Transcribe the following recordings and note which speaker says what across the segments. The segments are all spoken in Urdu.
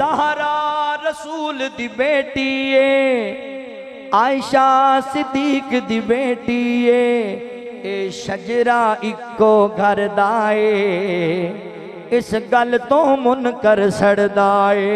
Speaker 1: زہرا رسول دی بیٹی ہے، عائشہ صدیق دی بیٹی ہے، اے شجرہ اکو گھر دائے، اس گل تو منکر سڑ دائے،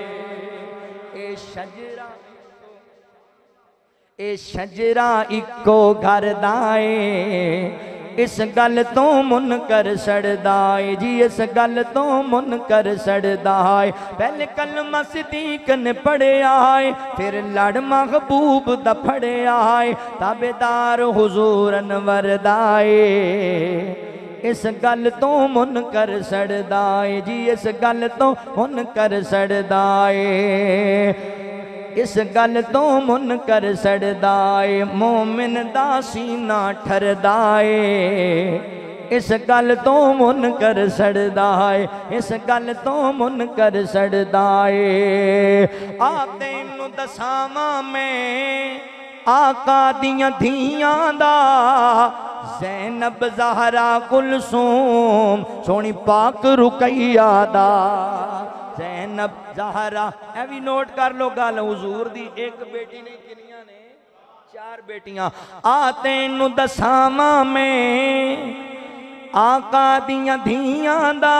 Speaker 1: اے شجرہ اکو گھر دائے، اس گل تو منکر سڑ دائے، جی اس گل تو منکر سڑ دائے۔ پہلے کلمہ صدیق نے پڑھے آئے، پھر لڑ محبوب دا پڑھے آئے، تابدار حضور انور دائے، اس گل تو منکر سڑ دائے، جی اس گل تو منکر سڑ دائے، اس گل تو منکر سڑ دائے، مومن دا سینہ ٹھر دائے، اس گل تو منکر سڑ دائے، اس گل تو منکر سڑ دائے۔ آتے نو دساواں میں آقا دیاں دھیاں دا، زینب زہرا کلثوم سونی پاک رقیہ دا، زینب زہرا، اے بھی نوٹ کر لو گل حضور دی ایک بیٹی نہیں کنیاں نے، 4 بیٹیاں۔ آتے نو دساواں میں آقا دیاں دھیاں دا،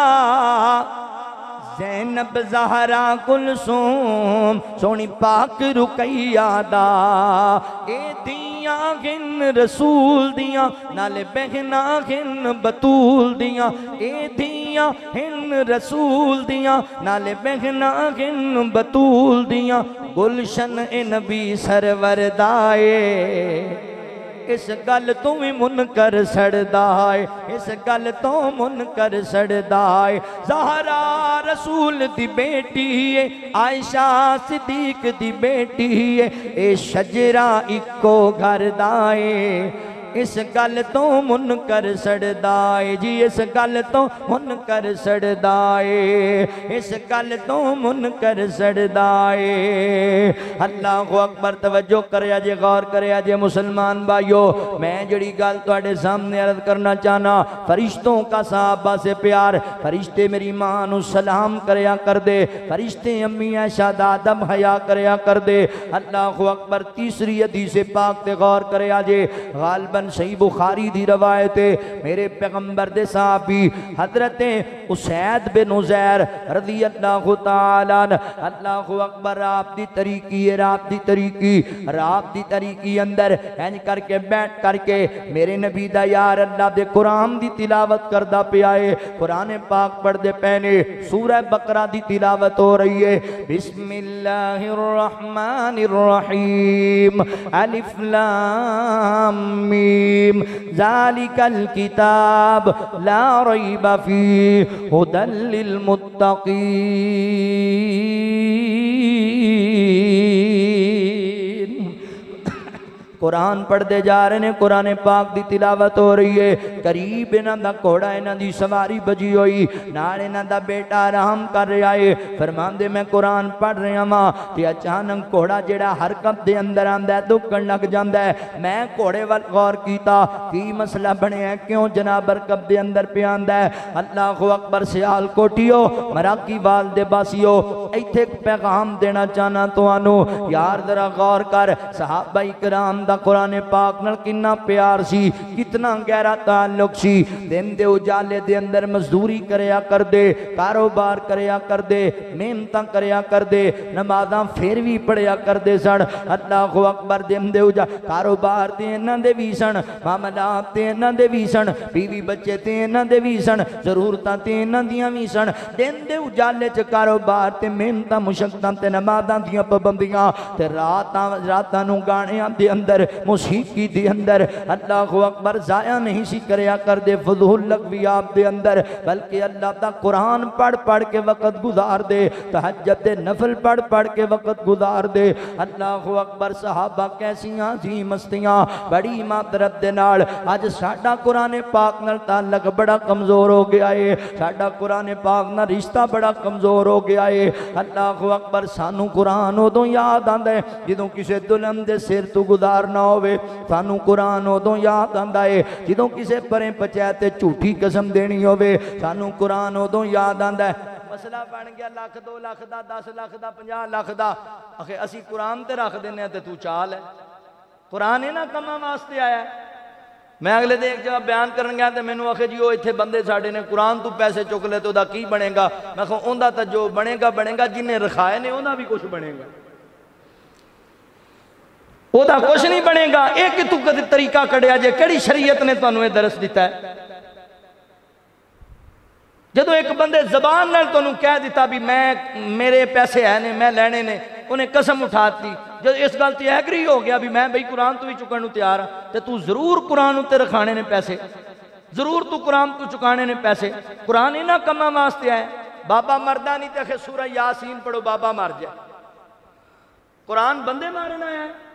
Speaker 1: زینب زہرا کلثوم سونی پاک رقیہ دا، اے دیاں گن رسول دیاں نالے بہنا گن بطول دیاں، اے دیاں ہن رسول دیاں نالے بہنا گن بطول دیاں، گلشن اے نبی سرور دائے، اس گل تو بھی منکر سڑ دائے، اس گل تو منکر سڑ دائے۔ زہرا رسول دی بیٹی ہے، عائشہ صدیق دی بیٹی ہے، اے شجرہ اکو گھر دائے، اس گل تو منکر سڑ دائے، جی اس گل تو منکر سڑ دائے، اس گل تو منکر سڑ دائے۔ اللہ اکبر، توجہ کریا جے، غور کریا جے مسلمان بھائیو، میں جڑی گل تواڈے سامنے عرض کرنا چاہنا، فرشتوں کا صحابہ سے پیار، فرشتے میری ماں نو سلام کریا کر دے، فرشتے امی عائشہ دا ادب حیا کریا کر دے۔ اللہ اکبر، تیسری حدیث پاک تے غور کریا جے، غالباً صحیح بخاری دی روایت ہے، میرے پیغمبر دے صحابی حضرت اسید بن عزیر رضی اللہ تعالیٰ عنہ، اللہ اکبر، آپ دی طریقی ہے، آپ دی طریقی، آپ دی طریقی اندر اینج کر کے بیٹھ کر کے میرے نبی دا یار اللہ دے قرآن دی تلاوت کردہ پہ آئے، قرآن پاک پڑھ دے پہنے، سورہ بقرہ دی تلاوت ہو رہی ہے، بسم اللہ الرحمن الرحیم، الف لام میم، ذالک الکتاب لا ریب فیہ ھدی للمتقین۔ قرآن پڑھ دے جا رہے ہیں، قرآن پاک دی تلاوت ہو رہی ہے، قریب انہاں دا گھوڑا انہاں دی سواری بجی ہوئی، نال انہاں دا بیٹا آرام کر رہا ہے، فرمان دے میں قرآن پڑھ رہا ہاں تے اچانک گھوڑا جڑا حرکت دے اندر آندا ہے دکن لگ جاندا ہے، میں گھوڑے وال غور کیتا، کی مسئلہ بنیا ہے، کیوں جناب حرکت دے اندر پہ آندا ہے؟ اللہ اکبر، سیال کوٹیو، مراکی وال دے باسیو، ایتھے پیغام دینا چاہنا توانو، یار ذرا غور کر، صحابہ کرام دا قرآن پاک نال کنا پیار سی، کتنا گہرا تعلق سی، دن دے اجالے دے اندر مزدوری کریا کر دے، کاروبار کریا کر دے، محنتاں کریا کر دے، نمازاں پھر بھی پڑھیا کر دے سن۔ اللہ اکبر، دن دے اجالے کاروبار تے انہاں دے بھی سن، معاملات تے انہاں دے بھی سن، بیوی بچے تے انہاں دے بھی سن، ضرورتاں تے انہاں دیاں بھی سن، دن دے اجالے چ کاروبار تے محنتاں مشقتاں تے نمازاں دیاں پابندیاں تے راتاں نو گانیاں دے اندر موسیقی دی اندر اللہ اکبر ضائع نہیں سی کریا کر دے، فضول لغویات دے اندر، بلکہ اللہ دا قرآن پڑھ پڑھ کے وقت گزار دے، تہجد دے نفل پڑھ پڑھ کے وقت گزار دے۔ اللہ اکبر، صحابہ کیسیاں سی مستیاں، بڑی معذرت دے نال اج ساڈا قرآن پاک نال تعلق بڑا کمزور ہو گیا ہے، ساڈا قرآن پاک نال رشتہ بڑا کمزور ہو گیا ہے۔ اللہ اکبر، سانو قرآن ادوں یاد آندا ہے جدوں کسے دلہن دے سر تو گزار نہ ہوئے، سانو قرآن ادوں یاد آندا ہے جدوں کسے پریں پچے تے جھوٹی قسم دینی ہوئے، سانو قرآن ادوں یاد آندا ہے مسئلہ بن گیا لاکھ 2 لاکھ دا 10 لاکھ دا 50 لاکھ دا اخے اسی قرآن تے رکھ دینے ہیں تے تو چال ہے قرآن ہے نا کماں واسطے آیا ہے میں اگلے دن ایک جگہ بیان کرن گیا تے مینوں آخے جی وہ اتنے بندے ساڈے نے قرآن تو پیسے چک لے تو دا کی بنے گا میں کہوں اوندا تا جو بنے گا جنہیں رکھائے نے اوندا بھی کچھ بنے گا وہ دا کچھ نہیں بنے گا ایک تو طریقہ کڑیا جے کڑی شریعت نے تانوں یہ درس دیتا ہے جدو ایک بندے زبان نال تانوں کہہ دیتا بھی میں میرے پیسے ہیں نے میں لینے نے انہیں قسم اٹھاتی جب اس گل تے ایگری ہو گیا بھی میں بھئی قرآن تو بھی چکن نو تیار ہاں تے تو ضرور قرآن تے رکھانے نے پیسے ضرور تو قرآن تو چکانے نے پیسے قرآن ہی نہ کما واسطے آئے بابا مردہ نہیں تے سورہ یاسین پڑھو بابا مر جائے قرآن بندے مارنا ہے